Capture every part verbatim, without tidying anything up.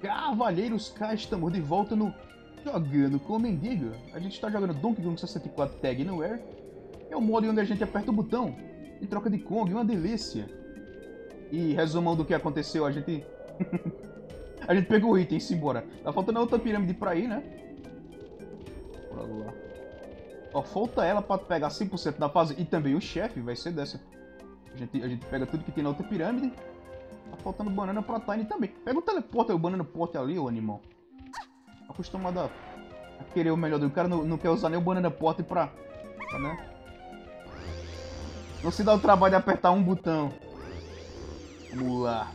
Cavalheiros, cá estamos de volta no Jogando com o Mendigo. A gente está jogando Donkey Kong sessenta e quatro Tag Nowhere. É o modo onde a gente aperta o botão e troca de Kong, uma delícia. E resumão do que aconteceu, a gente... a gente pegou o item e se embora. Tá faltando a outra pirâmide pra ir, né? Bora lá. Ó, falta ela pra pegar cem por cento da fase e também o chefe vai ser dessa. A gente, a gente pega tudo que tem na outra pirâmide. Tá faltando banana pra Tiny também. Pega o teleporte, o banana porte ali, o animal. Acostumado a, a querer o melhor do cara, não, não quer usar nem o banana porte pra, pra, né? Não se dá o trabalho de apertar um botão. Vamos lá.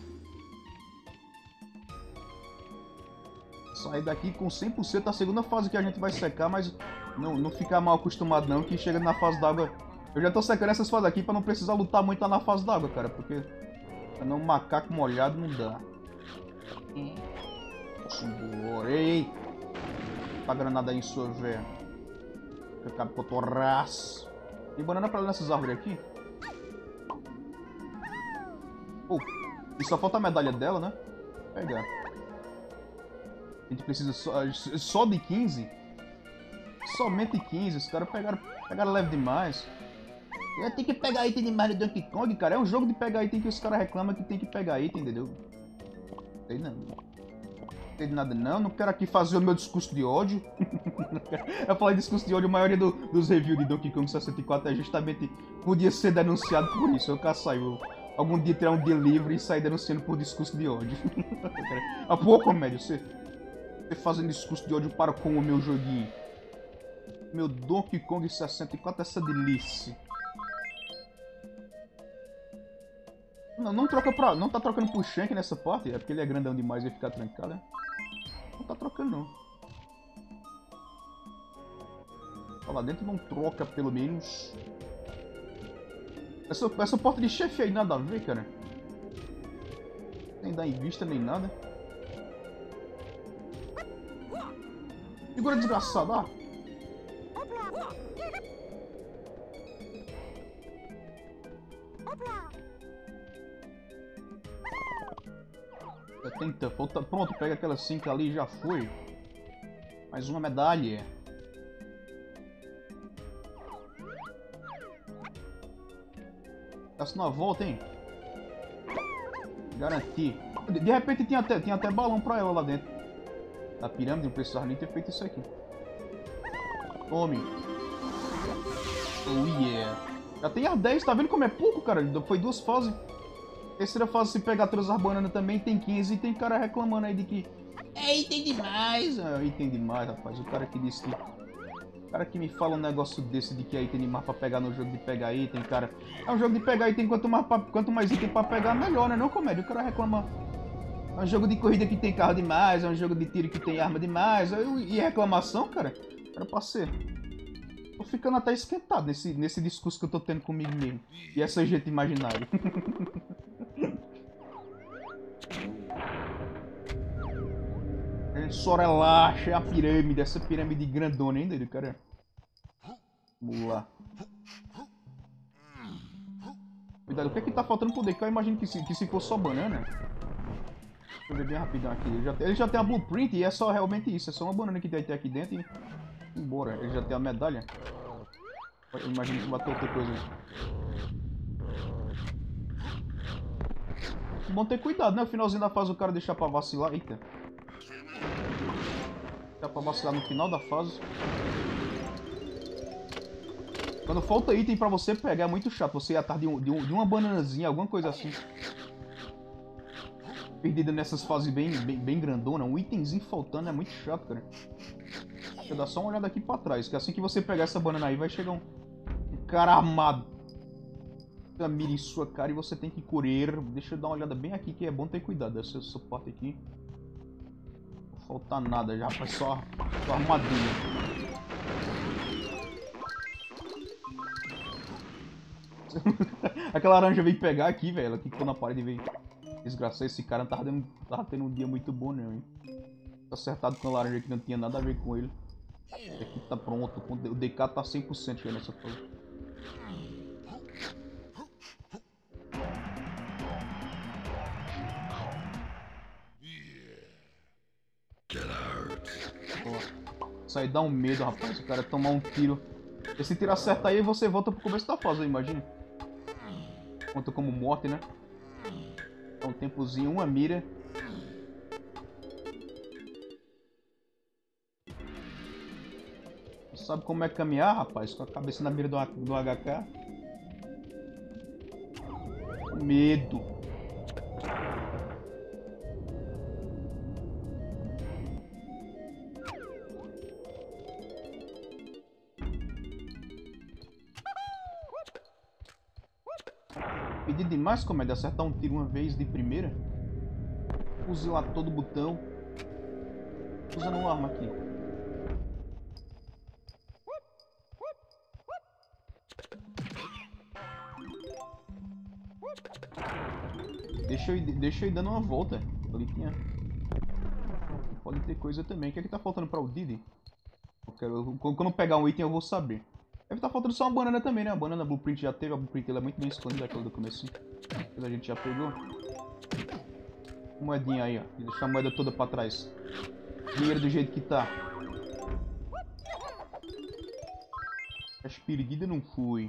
Sair daqui com cem por cento da segunda fase que a gente vai secar, mas não, não ficar mal acostumado não, que chega na fase d'água. Eu já tô secando essas fases aqui pra não precisar lutar muito lá na fase d'água, cara, porque não, um macaco molhado não dá. Simbora, ei! Tá granada aí em sua véia. Eu acabo com o torraço. Tem banana pra lá nessas árvores aqui? Oh, e só falta a medalha dela, né? Vou pegar. A gente precisa só, só de quinze? Somente quinze. Os caras pegaram, pegaram leve demais. Eu tenho que pegar item demais do Donkey Kong, cara. É um jogo de pegar item que os caras reclamam que tem que pegar item, entendeu? Não sei não. Não sei de nada não. Não quero aqui fazer o meu discurso de ódio. Eu falei discurso de ódio, a maioria do, dos reviews de Donkey Kong sessenta e quatro é justamente podia ser denunciado por isso. Eu caçai, eu algum dia tirar um dia livre e sair denunciando por discurso de ódio. Ah, pô, comédia, você, você fazendo discurso de ódio para com o meu joguinho. Meu Donkey Kong sessenta e quatro, essa delícia. Não, não troca pra... Não tá trocando pro Shank nessa parte? É porque ele é grandão demais e vai ficar trancado, né? Não tá trocando, não. Tá lá dentro não troca, pelo menos. Essa, essa porta de chefe aí nada a ver, cara. Nem dá em vista, nem nada. Figura desgraçada, ah. setenta, falta, pronto, pega aquela cinco ali e já foi. Mais uma medalha. Dá-se uma volta, hein? Garanti. De, de repente tinha até, tinha até balão pra ela lá dentro. Da pirâmide, não precisava nem ter feito isso aqui. Tome. Oh yeah. Já tem as dez, tá vendo como é pouco, cara? Foi duas fases. Terceira fase, se pegar todas as bananas também, tem quinze e tem cara reclamando aí de que é item demais. É item demais, rapaz. O cara que disse que... O cara que me fala um negócio desse de que é item demais pra pegar no jogo de pegar item, cara. É um jogo de pegar item, quanto mais, pra... quanto mais item pra pegar, melhor, né? Não, comédia. O cara reclama... É um jogo de corrida que tem carro demais, é um jogo de tiro que tem arma demais. E reclamação, cara, era pra ser... Tô ficando até esquentado nesse, nesse discurso que eu tô tendo comigo mesmo. E essa gente imaginária. Só relaxa, é a pirâmide, essa pirâmide grandona ainda, do cara. Vamos lá. Cuidado, o que é que tá faltando poder? Que eu imagino que se, que se for só banana. Deixa eu ver bem rapidão aqui. Ele já, ele já tem a blueprint e é só realmente isso. É só uma banana que tem aqui dentro e... Embora, ele já tem a medalha. Eu imagino que bateu outra coisa. Bom ter cuidado, né? No finalzinho da fase o cara deixar pra vacilar. Eita. Deixar pra vacilar no final da fase. Quando falta item pra você pegar é muito chato. Você ir atrás de, um, de, um, de uma bananazinha, alguma coisa assim. Perdida nessas fases bem, bem, bem grandona. Um itemzinho faltando é muito chato, cara. Deixa eu dar só uma olhada aqui pra trás. Que assim que você pegar essa banana aí vai chegar um, um cara armado. Mira em sua cara e você tem que correr. Deixa eu dar uma olhada bem aqui que é bom ter cuidado dessa, essa parte aqui. Não falta nada já, foi só, só armadilha. Aquela laranja veio pegar aqui, velho. Ela ficou na parede e veio desgraçar. Esse cara não tava, dando, tava tendo um dia muito bom, não, hein? Tô acertado com a laranja que não tinha nada a ver com ele. Aqui tá pronto. O D K tá cem por cento já nessa fase. Isso aí dá um medo, rapaz. O cara tomar um tiro. E se tiro acerta aí, você volta pro começo da fase, imagina. Conta como morte, né? Dá um tempozinho, uma mira. Sabe como é caminhar, rapaz? Com a cabeça na mira do, do H K. Medo. Pedi demais, comédia, acertar um tiro uma vez de primeira. Fuzilar todo o botão. Usando uma arma aqui. Deixa eu, ir, deixa eu ir dando uma volta. Ali tinha... Pode ter coisa também. O que é que tá faltando pra o Didi? Eu quero... Quando eu pegar um item eu vou saber. Deve estar faltando só uma banana também, né? A banana Blueprint já teve. A Blueprint ela é muito bem escondida, aquela do começo. Mas a gente já pegou. Moedinha aí, ó. Deixa a moeda toda pra trás. Dinheiro do jeito que tá. As perdidas não fui.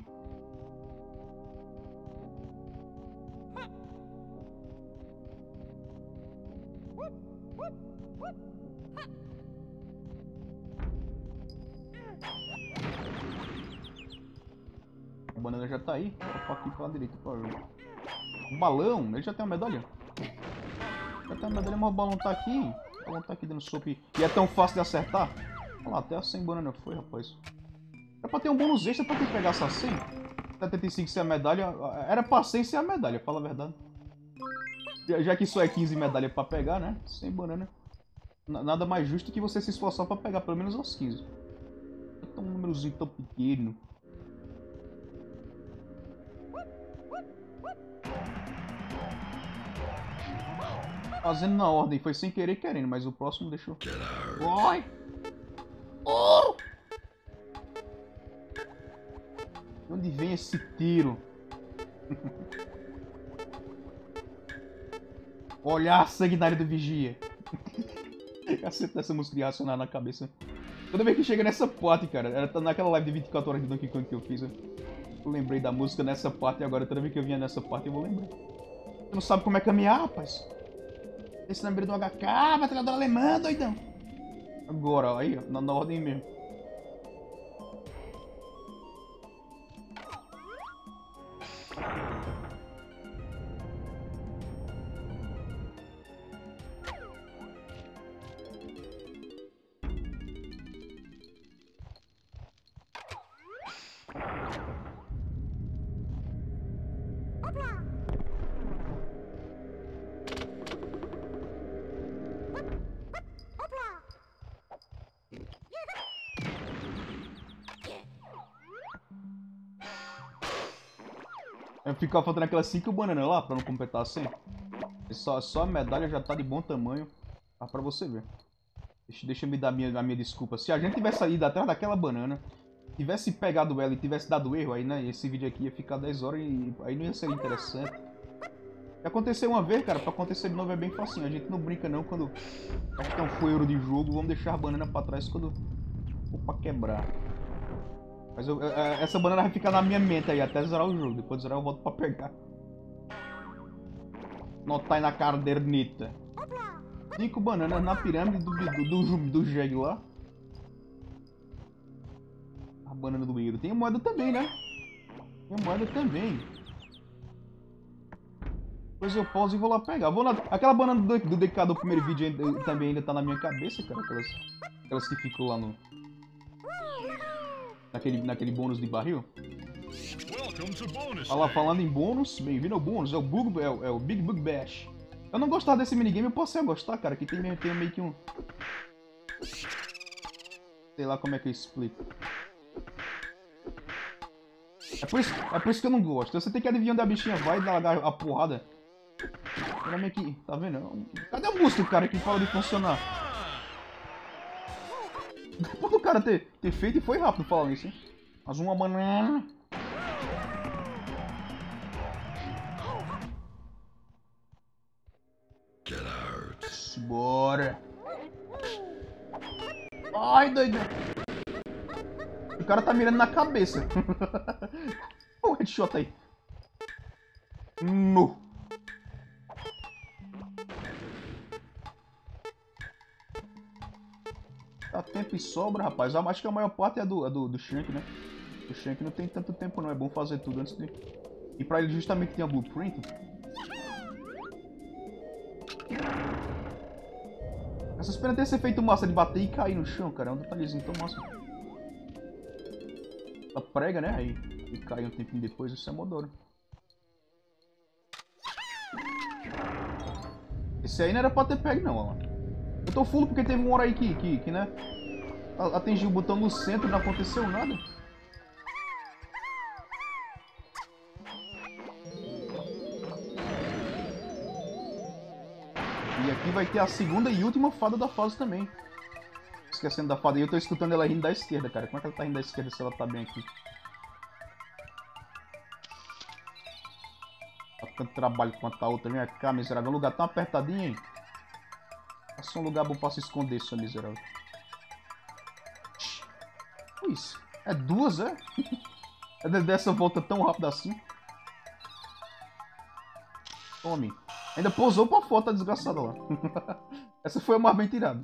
A banana já tá aí. Bora pra aqui pra direita pra ver. O balão, ele já tem uma medalha. Já tem uma medalha, mas o balão tá aqui. O balão tá aqui dando sopa. E é tão fácil de acertar. Olha lá, até a cem banana foi, rapaz. É pra ter um bônus extra pra quem pegar essa cem. setenta e cinco ser a medalha. Era pra cem ser a medalha, fala a verdade. Já que só é quinze medalhas pra pegar, né? cem banana. Nada mais justo que você se esforçar pra pegar pelo menos as quinze. É um númerozinho tão pequeno. Fazendo na ordem, foi sem querer querendo, mas o próximo deixou. Oi! Oh! De onde vem esse tiro? Olhar sanguinário do vigia. Caceta essa música de racionar na cabeça. Toda vez que chega nessa parte, cara, era naquela live de vinte e quatro horas de Donkey Kong que eu fiz. Eu lembrei da música nessa parte e agora toda vez que eu vinha nessa parte eu vou lembrar. Você não sabe como é caminhar, rapaz? Esse na beira do H K, batalhador alemã, doidão. Agora, ó, aí, ó, na, na ordem mesmo. Ficava faltando aquelas cinco bananas lá pra não completar a cem. Só, só a medalha já tá de bom tamanho. Dá pra você ver. Deixa, deixa eu me dar a minha, a minha desculpa. Se a gente tivesse ido atrás daquela banana, tivesse pegado ela e tivesse dado erro, aí né, esse vídeo aqui ia ficar dez horas e aí não ia ser interessante. Aconteceu uma vez, cara, pra acontecer de novo é bem facinho. A gente não brinca não quando acho que é um fueiro de jogo. Vamos deixar a banana pra trás quando for pra quebrar. Mas eu, essa banana vai ficar na minha mente aí até zerar o jogo. Depois de zerar eu volto pra pegar. Notar aí na caderneta. Cinco bananas na pirâmide do, do, do, do Jeg lá. A banana do banheiro. Tem moeda também, né? Tem moeda também. Depois eu pauso e vou lá pegar. Vou na... Aquela banana do, do D K do primeiro vídeo ainda, também ainda tá na minha cabeça, cara. Aquelas, aquelas que ficou lá no... Naquele, naquele bônus de barril. Olha lá, falando em bônus, bem-vindo ao bônus, é o, Bug, é, o, é o Big Bug Bash. Eu não gostava desse minigame, eu posso gostar, cara, que tem, tem meio que um... Sei lá como é que eu explico. É por isso, é por isso que eu não gosto, você tem que adivinhar onde a bichinha vai e dar a porrada. Olha meio que, tá vendo? Cadê o músculo, cara, que fala de funcionar? Depois do cara ter, ter feito e foi rápido falando isso, hein? Mas uma banana. Bora. Ai, doido. O cara tá mirando na cabeça. O headshot aí. No. Dá tempo e sobra, rapaz. Eu acho que a maior parte é do, é do, do Shank, né? O Shank não tem tanto tempo não. É bom fazer tudo antes de... E pra ele justamente tem a blueprint. Essas penas ter ser feito massa de bater e cair no chão, cara. É um detalhezinho tão massa. A prega, né? Aí. E cai um tempinho depois. Isso é modoro. Esse aí não era pra ter pego, não, ó. Eu tô full porque teve uma hora aí que, que, que né? Atingiu o botão no centro e não aconteceu nada. E aqui vai ter a segunda e última fada da fase também. Esquecendo da fada. E eu tô escutando ela rindo da esquerda, cara. Como é que ela tá rindo da esquerda se ela tá bem aqui? Tá tanto trabalho quanto a outra. Vem cá, miserável. É um lugar tão apertadinho, hein? Faça um lugar bom pra se esconder, seu miserável. Isso. É duas, é? É dessa volta tão rápida assim? Tome. Ainda pousou pra foto a desgraçada lá. Essa foi a mais bem tirada.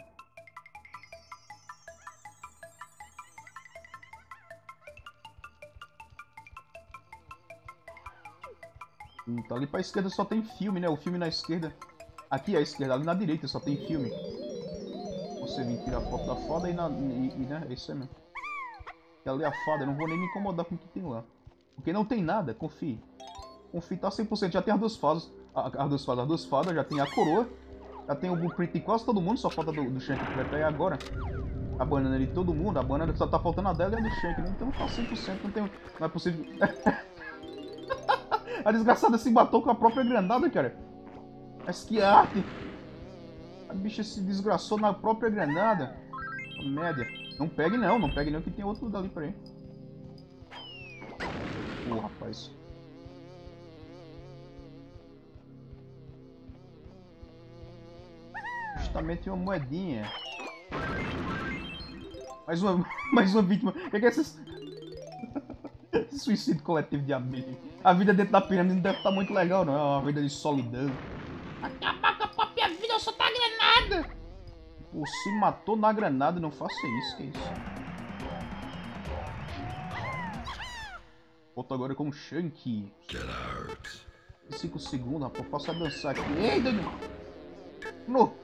Hum, tá ali pra esquerda só tem filme, né? O filme na esquerda. Aqui à esquerda, ali na direita só tem filme. Você vem tirar a foto da fada e, na, e, e né? É isso aí mesmo. E ali a fada, eu não vou nem me incomodar com o que tem lá. Porque não tem nada, confie. Confie, tá cem por cento. Já tem as duas fadas. As duas fadas, as duas fadas, já tem a coroa. Já tem o blueprint de quase todo mundo, só falta do, do Shank que vai pegar agora. A banana de todo mundo, a banana só tá faltando a dela e a do Shank, né? Então tá cem por cento, não, tem, não é possível. A desgraçada se matou com a própria granada, cara. Mas que arte! A bicha se desgraçou na própria granada. Média. Não pegue não, não pegue não que tem outro dali pra aí. Pô, rapaz. Justamente uma moedinha. Mais uma, mais uma vítima. O que é que é esse... Suicídio coletivo de abelha? A vida dentro da pirâmide não deve estar muito legal, não. É uma vida de solidão. Acabar com a própria vida, eu só tá granada. Pô, se matou na granada, não faça isso, que é isso? Volto agora com o Shank. cinco segundos, rapaz. Posso dançar aqui. Ei, Daniel! No!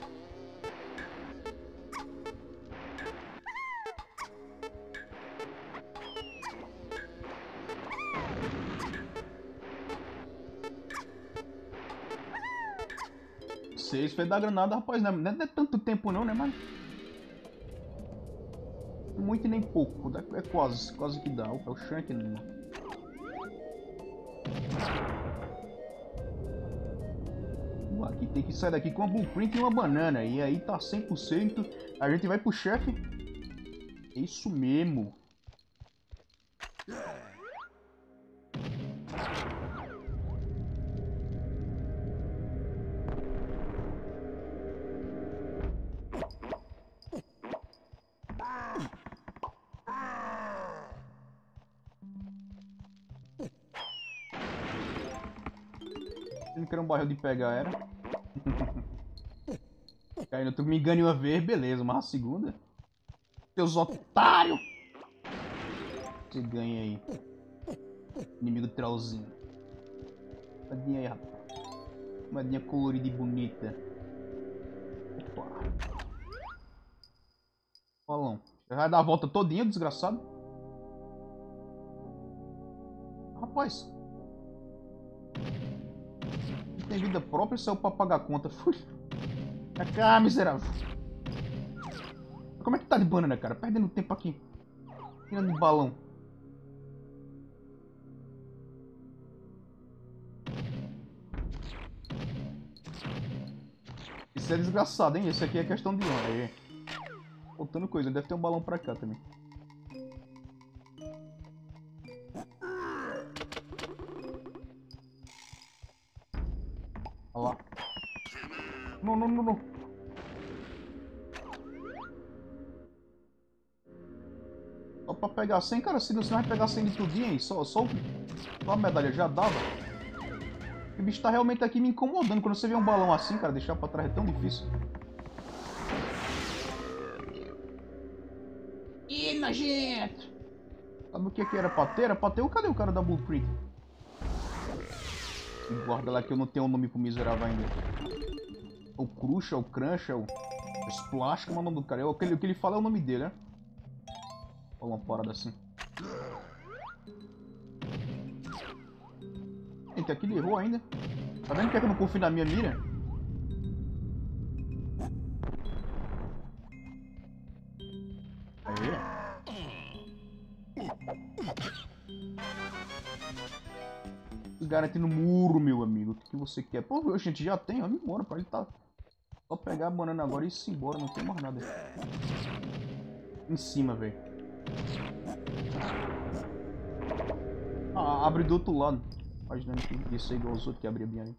Seis foi da granada, rapaz. Não é, não é tanto tempo não, né, mano? Muito e nem pouco. É quase, quase que dá. É o Shank, né? Aqui tem que sair daqui com uma blueprint e uma banana. E aí tá cem por cento. A gente vai pro chefe. É isso mesmo. Não quero um barril de pegar, era. Ainda tu me engane uma vez, beleza, mas a segunda? Seus otários! Você ganha aí. Inimigo trollzinho. Moedinha aí, rapaz. Moedinha colorida e bonita. Opa. Bolão. Você vai dar a volta todinha, desgraçado? Rapaz. Não tem vida própria, saiu pra pagar a conta. Fui. Pra cá, miserável. Como é que tá de banana, cara? Perdendo tempo aqui. Tirando de balão. Isso é desgraçado, hein? Esse aqui é questão de honra. Aí. Faltando coisa. Deve ter um balão pra cá também. Olha lá. Não, não, não, não. pra pegar cem, cara, se não, você vai pegar cem de tudinho, hein? Só, só, só a medalha já dava. O bicho tá realmente aqui me incomodando. Quando você vê um balão assim, cara, deixar pra trás é tão difícil. Ih, nojento! Sabe o que que era pra ter? Era pra ter? Cadê o cara da Blueprint? Guarda lá que eu não tenho o um nome pro miserável ainda. O Crush, o Crunch, o Splash, como é o nome do cara? O que ele, o que ele fala é o nome dele, né? Olha uma parada assim. Gente, aqui ele errou ainda. Tá vendo que é que eu não confio na minha mira? Aí. Garantindo muro, meu amigo. O que você quer? Pô, a gente já tem. Vamos embora, pra ele tá. Só pegar a banana agora e ir embora. Não tem mais nada. Em cima, velho. Ah, abre do outro lado. Imaginando que isso é igual aos outros que abria bem ali.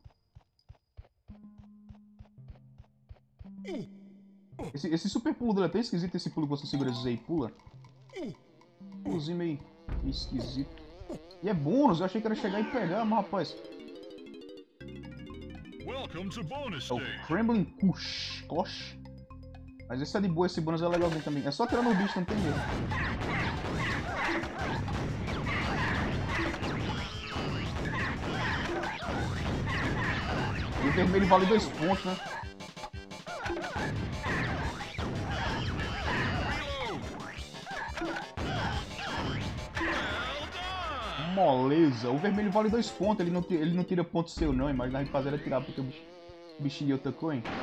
Esse, esse super pulo dele é até esquisito. Esse pulo que você segura Z e pula. Pulozinho meio esquisito. E é bônus, eu achei que era chegar e pegar, mas rapaz. É o Trembling Push. Kosh. Mas esse é de boa, esse bônus é legalzinho também. É só atirar no bicho, não tem medo. E o vermelho vale dois pontos, né? Moleza. O vermelho vale dois pontos. Ele não, ele não tira ponto seu, não. Imagina a gente fazer ele tirar porque o bichinho atacou, hein?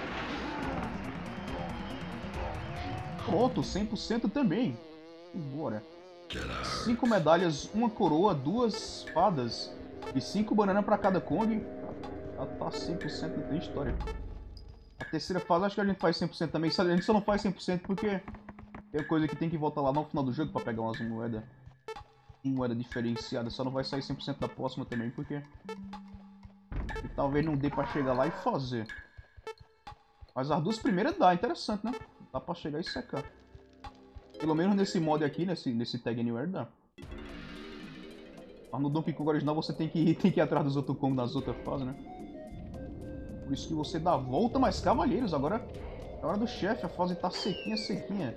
Pronto, cem por cento também. Bora. cinco medalhas, uma coroa, duas fadas e cinco bananas pra cada Kong. Já tá cem por cento, tem história. A terceira fase, acho que a gente faz cem por cento também. A gente só não faz cem por cento porque é coisa que tem que voltar lá no final do jogo pra pegar umas moedas. Moeda diferenciada, só não vai sair cem por cento da próxima também, porque e talvez não dê pra chegar lá e fazer. Mas as duas primeiras dá, interessante, né? Dá pra chegar e secar. Pelo menos nesse mod aqui, nesse, nesse Tag Anywhere, dá. Mas no Donkey Kong original você tem que ir, tem que ir atrás dos outros Kong nas outras fases, né? Por isso que você dá a volta, mas cavaleiros, agora é hora do chefe, a fase tá sequinha, sequinha.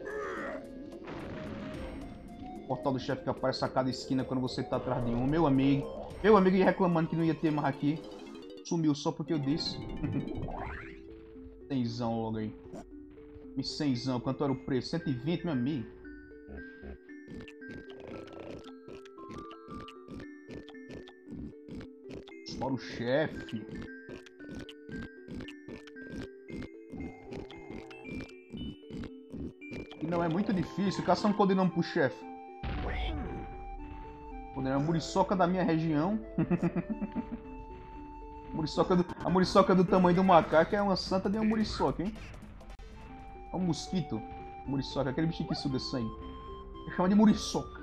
O portal do chefe que aparece a cada esquina quando você tá atrás de um. Meu amigo, meu amigo ia reclamando que não ia ter mais aqui. Sumiu só porque eu disse. Cenzão logo aí. Me cenzão, quanto era o preço? cento e vinte, meu amigo. Bora o chefe. E não é muito difícil, caça um codinome pro chefe. A muriçoca da minha região. muriçoca do, a muriçoca do tamanho do macaco é uma santa de uma muriçoca, hein? É um mosquito. Muriçoca, aquele bichinho que suga sangue. Chama de muriçoca.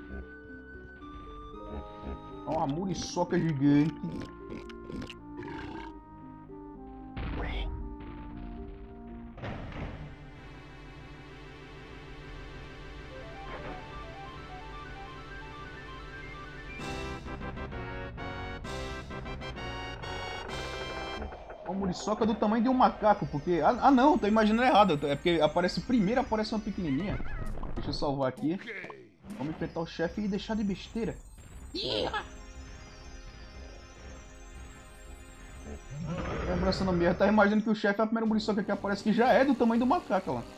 É uma muriçoca gigante. Uma muriçoca do tamanho de um macaco, porque... Ah, ah não, tô imaginando errado. É porque aparece primeiro, aparece uma pequenininha. Deixa eu salvar aqui. Vamos enfrentar o chefe e deixar de besteira. Yeah! Lembrança no meio, tá imaginando que o chefe é a primeira muriçoca que aparece, que já é do tamanho do macaco lá.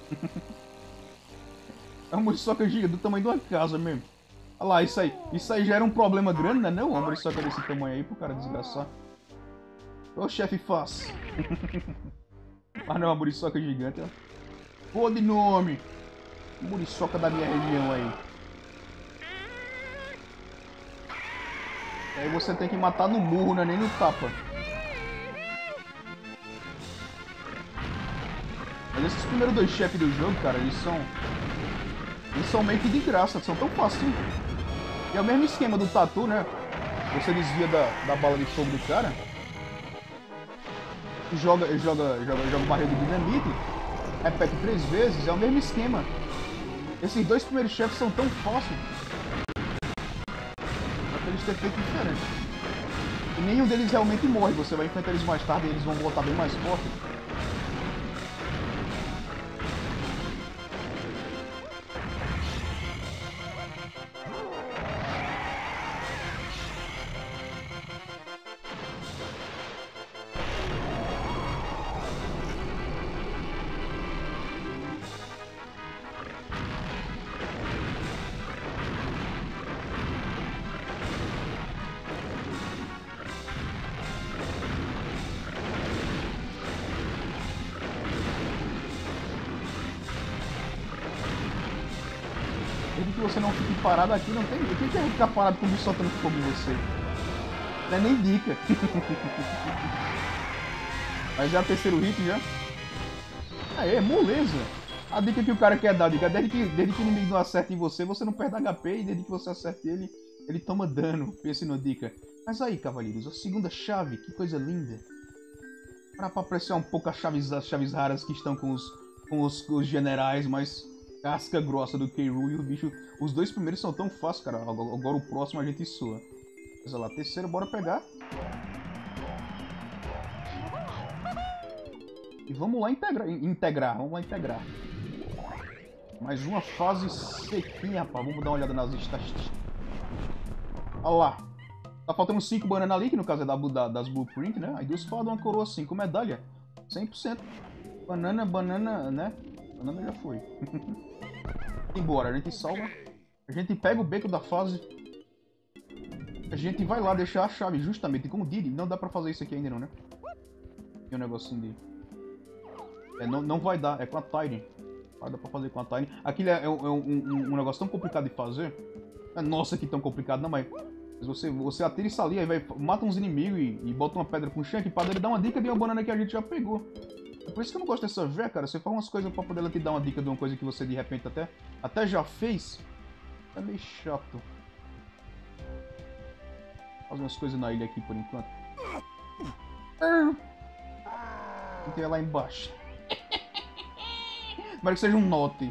É uma muriçoca gigante, do tamanho de uma casa mesmo. Olha lá, isso aí. Isso aí já era um problema grande, né? Não, uma muriçoca desse tamanho aí pro cara desgraçar. Ô chefe faz. Mas não é uma muriçoca gigante, ó. Pô de nome. Muriçoca da minha região aí. Aí você tem que matar no murro, né? Nem no tapa. Mas esses primeiros dois chefes do jogo, cara, eles são... Eles são meio que de graça, são tão facinhos. E é o mesmo esquema do tatu, né? Você desvia da, da bala de fogo do cara. Joga, joga, joga, joga barril de dinamite. Repete três vezes, é o mesmo esquema. Esses dois primeiros chefes são tão fáceis. ter feito diferente. E nenhum deles realmente morre. Você vai enfrentar eles mais tarde e eles vão voltar bem mais fortes. Desde que você não fique parado aqui, não tem... Quem quer ficar parado com o bicho soltando fogo em você? Não é nem dica. Mas já é o terceiro hit já. Aê, moleza. A dica que o cara quer dar, dica, desde que, desde que o inimigo não acerte em você, você não perde H P, e desde que você acerte ele, ele toma dano. Pense na dica. Mas aí, cavaleiros, a segunda chave, que coisa linda. Para apreciar um pouco as chaves, as chaves raras que estão com os, com os, os generais, mas... casca grossa do K. Rool e o bicho. Os dois primeiros são tão fáceis, cara. Agora o próximo a gente soa. Mas lá, terceiro, bora pegar. E vamos lá integrar. Integrar, vamos lá integrar. Mais uma fase sequinha, rapaz. Vamos dar uma olhada nas estatísticas. Olha lá. Tá faltando cinco bananas ali, que no caso é da, da, das blueprint, né? Aí duas fadas, uma coroa, cinco medalha. cem por cento. Banana, banana, né? Banana já foi. Embora, a gente salva. A gente pega o beco da fase. A gente vai lá deixar a chave justamente com o Diddy. Não dá pra fazer isso aqui ainda não, né? Tem um negocinho de... É, não, não vai dar, é com a Tiny. Vai dar pra fazer com a Tiny. Aquilo é, é, um, é um, um, um negócio tão complicado de fazer. É, nossa, que tão complicado, não, mas... Você, você atira isso ali, aí vai, mata uns inimigos e, e bota uma pedra com shank pra ele dar uma dica de uma banana que a gente já pegou. É por isso que eu não gosto dessa véia, cara. Você faz umas coisas pra poder ela te dar uma dica de uma coisa que você de repente até, até já fez. É meio chato. Faz umas coisas na ilha aqui por enquanto. Tem lá embaixo. Espero que seja um note.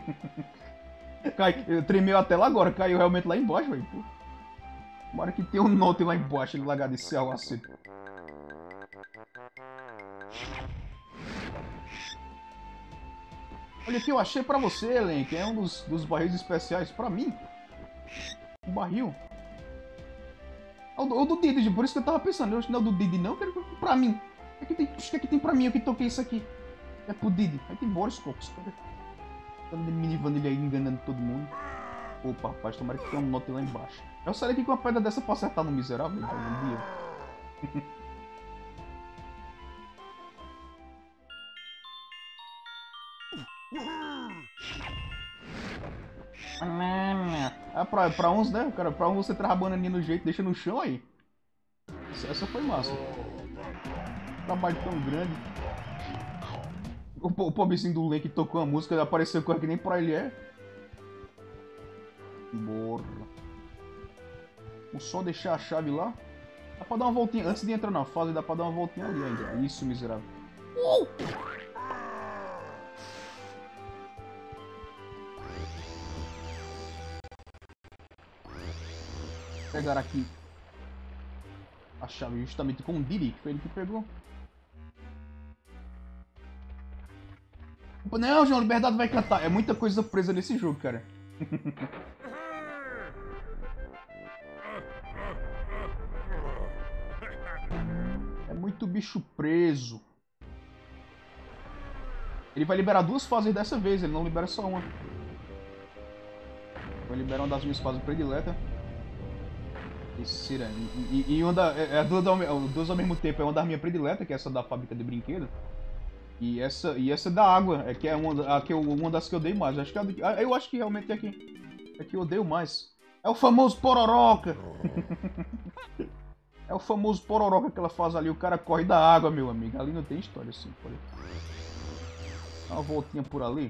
Cai, tremeu até lá agora, caiu realmente lá embaixo, velho. Tomara que tenha um note lá embaixo, ele largar desse céu assim. Olha aqui, eu achei pra você, Elen, que é um dos, dos barris especiais pra mim. Um barril. É o do, é o do Didi, por isso que eu tava pensando. Eu acho que não é o do Didi, não, eu quero pra mim. O que, tem, que, que tem pra mim? Eu que toquei isso aqui. É pro Didi. Aí tem Boris Cocos, cara. Tá minivando ele aí, enganando todo mundo. Opa, rapaz, tomara que tenha um note lá embaixo. Eu saio aqui com uma pedra dessa pra acertar no miserável algum dia. Ah, pra, pra uns, né, cara? Pra uns você traz a bananinha no jeito, deixa no chão aí. Essa, essa foi massa. Trabalho tão grande. O, o pobrezinho do Len que tocou a música apareceu com que nem pra ele é. Bora. Vou só deixar a chave lá. Dá pra dar uma voltinha. Antes de entrar na fase, dá pra dar uma voltinha ali ainda. Isso, miserável. Uh! Pegar aqui a chave justamente com o Diddy, que foi ele que pegou. Não, João, Liberdade vai cantar. É muita coisa presa nesse jogo, cara. É muito bicho preso. Ele vai liberar duas fases dessa vez, ele não libera só uma. Vai liberar uma das minhas fases prediletas. Terceira. E, e, e uma da, é, é duas, duas ao mesmo tempo. É uma das minhas prediletas, que é essa da fábrica de brinquedo. E essa, e essa da água, é que é uma, a, que eu, uma das que eu odeio mais. Eu acho que, a, eu acho que realmente é que, é que eu odeio mais. É o famoso pororoca. É o famoso pororoca que ela faz ali. O cara corre da água, meu amigo. Ali não tem história assim. Pode. Dá uma voltinha por ali.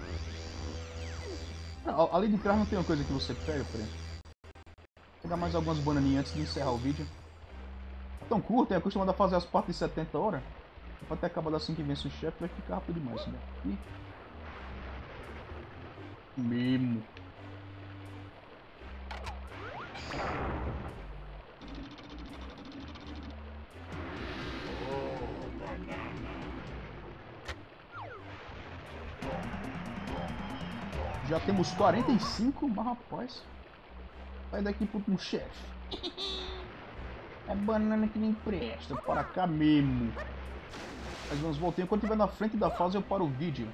Não, ali de trás não tem uma coisa que você pega, por exemplo. Vou pegar mais algumas bananinhas antes de encerrar o vídeo. É tão curto, é acostumado a fazer as partes de setenta horas. Pode ter acabado assim que vence o chefe, vai ficar rápido demais, né? E... Mesmo. Já temos quarenta e cinco, mas rapaz. Sai daqui pro último chefe. É banana que nem presta. Para cá mesmo. Mais umas voltinhas. Quando estiver na frente da fase, eu paro o vídeo.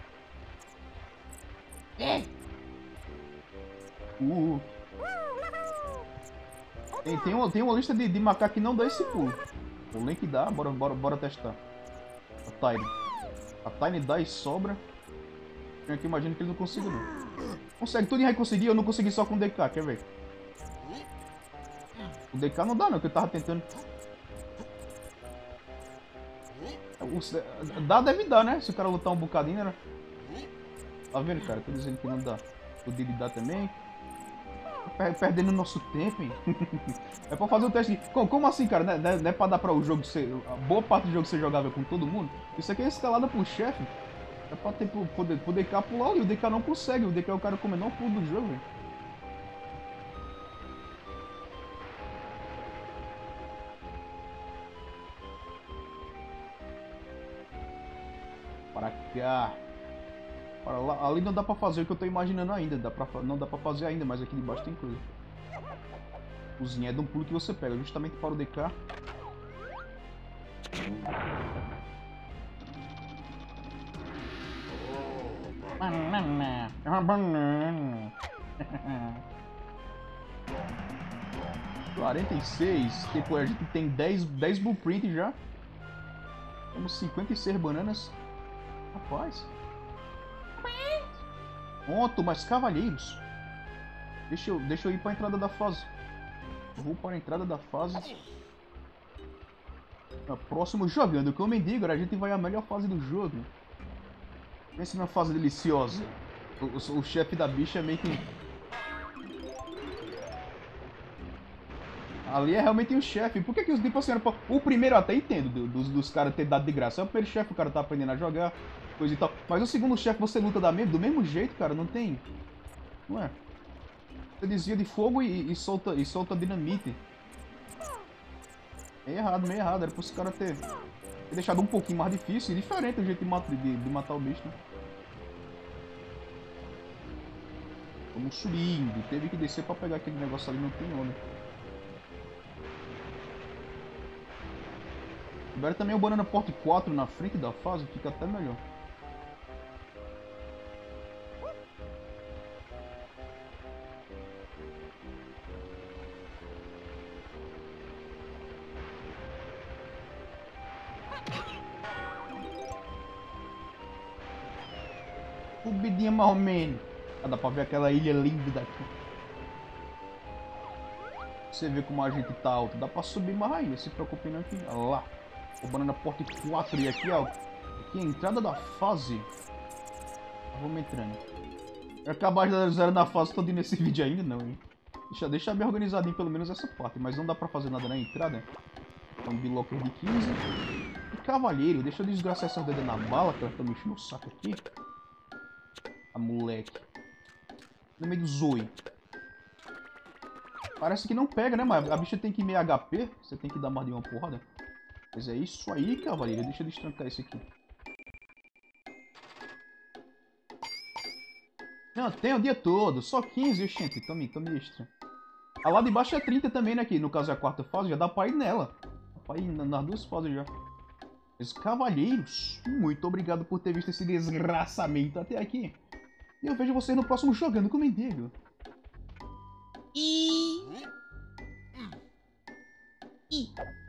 É. Uh. Tem, tem, uma, tem uma lista de, de macacos que não dá esse pulo. O Link dá. Bora, bora, bora testar. A Tiny. A Tiny dá e sobra. Eu que imagino que ele não consiga, não. Consegue, tudo vai conseguir. Eu não consegui só com o D K, quer ver? O D K não dá, não, que eu tava tentando. O, dá, deve dar, né? Se o cara lutar um bocadinho, né? Tá vendo, cara? Tô dizendo que não dá. O dele dá também. Perdendo nosso tempo, hein? É pra fazer o teste. Como, como assim, cara? Não é, não é pra dar pra o jogo ser. A boa parte do jogo ser jogável com todo mundo? Isso aqui é escalada pro chefe. É pra ter poder, poder D K pular ali. O D K não consegue. O D K é o cara com o menor pulo do jogo, velho. Para cá. Para lá. Ali não dá pra fazer o que eu tô imaginando ainda. Dá pra, não dá pra fazer ainda, mas aqui debaixo tem coisa. Cozinha é de um pulo que você pega, justamente para o D K. Banana. É uma banana. quarenta e seis. Tipo, a gente tem dez, dez blueprints já. Temos cinquenta e seis bananas. Rapaz. Pronto, mas cavalheiros. Deixa eu, deixa eu ir para a entrada da fase. Vou para a entrada da fase. No próximo jogando com o Mendigo, a gente vai à melhor fase do jogo. Pense numa fase deliciosa. O, o, o chefe da bicha é meio que... Ali é realmente um chefe. Por que que os tipo assim, o primeiro eu até entendo do, dos, dos caras ter dado de graça. É o primeiro chefe, o cara tá aprendendo a jogar, coisa e tal. Mas o segundo chefe você luta da mesmo, do mesmo jeito, cara, não tem... Não é? Você desvia de fogo e, e, solta, e solta dinamite. Meio errado, meio errado. Era pra os caras ter, ter deixado um pouquinho mais difícil e diferente o jeito de, mat de, de matar o bicho, né? Vamos subindo. Teve que descer pra pegar aquele negócio ali, não tem onde. Agora também o Banana Port quatro na frente da fase, fica até melhor. Subidinha mais ou menos. Ah, dá pra ver aquela ilha linda daqui. Você vê como a gente tá alto. Dá pra subir mais ainda, se preocupe não aqui. Olha lá. O Banana Port quatro e aqui, ó. Aqui é a entrada da fase. Vamos entrando. Eu acabar de zero na fase toda nesse vídeo ainda, não, hein? Deixa, deixa bem organizadinho pelo menos essa parte. Mas não dá pra fazer nada na entrada. Um Bilocker de quinze. E Cavalheiro. Deixa eu desgraçar essas dedas na bala, que ela tá mexendo o saco aqui. A moleque. No meio do Zoe. Parece que não pega, né? Mas a bicha tem que ir meio H P. Você tem que dar mais de uma porrada. Mas é isso aí, cavaleiro. Deixa eu destrancar esse aqui. Não, tem o dia todo. Só quinze, gente. Tome, tome extra. A lá de baixo é trinta também, né? Que no caso é a quarta fase. Já dá pra ir nela. Dá pra ir nas duas fases já. Os cavalheiros. Muito obrigado por ter visto esse desgraçamento até aqui. E eu vejo vocês no próximo Jogando com o Mendigo. E... E...